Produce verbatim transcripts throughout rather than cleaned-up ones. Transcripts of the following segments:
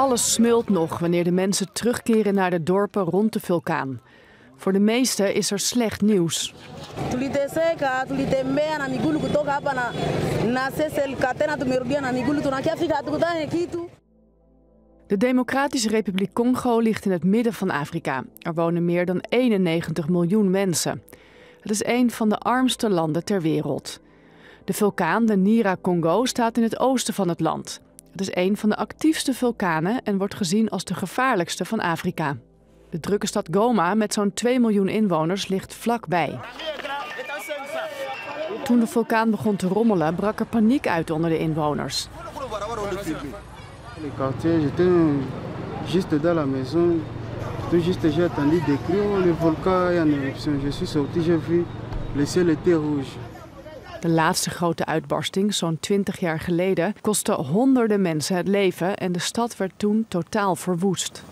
Alles smult nog wanneer de mensen terugkeren naar de dorpen rond de vulkaan. Voor de meesten is er slecht nieuws. De Democratische Republiek Congo ligt in het midden van Afrika. Er wonen meer dan eenennegentig miljoen mensen. Het is een van de armste landen ter wereld. De vulkaan, de Nyiragongo, staat in het oosten van het land. Het is een van de actiefste vulkanen en wordt gezien als de gevaarlijkste van Afrika. De drukke stad Goma met zo'n twee miljoen inwoners ligt vlakbij. Toen de vulkaan begon te rommelen, brak er paniek uit onder de inwoners. De laatste grote uitbarsting, zo'n twintig jaar geleden, kostte honderden mensen het leven en de stad werd toen totaal verwoest.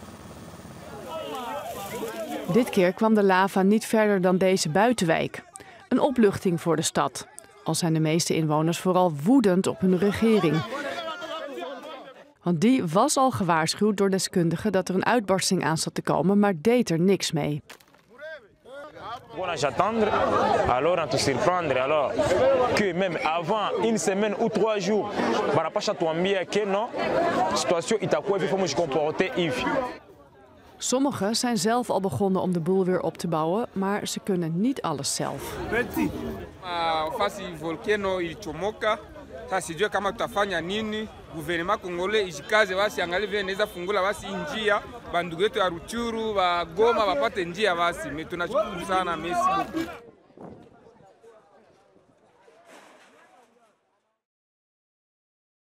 Dit keer kwam de lava niet verder dan deze buitenwijk. Een opluchting voor de stad. Al zijn de meeste inwoners vooral woedend op hun regering. Want die was al gewaarschuwd door deskundigen dat er een uitbarsting aan zat te komen, maar deed er niks mee. J'attendre, alors on te surprendre, alors que même avant une semaine ou trois jours, para pas chatuambia que non, situation itakuwa vifo moshi comporter hivi. Sommigen zijn zelf al begonnen om de boel weer op te bouwen, maar ze kunnen niet alles zelf. Fasi volcano ilichomoka, sasa sijui kama tutafanya nini. Gouvernement congolais ijikaze basi angalie vile inaweza fungula basi njia, bandugu yetu ya Ruchuru, ba Goma bapate njia basi. Tunashukuru sana, merci beaucoup.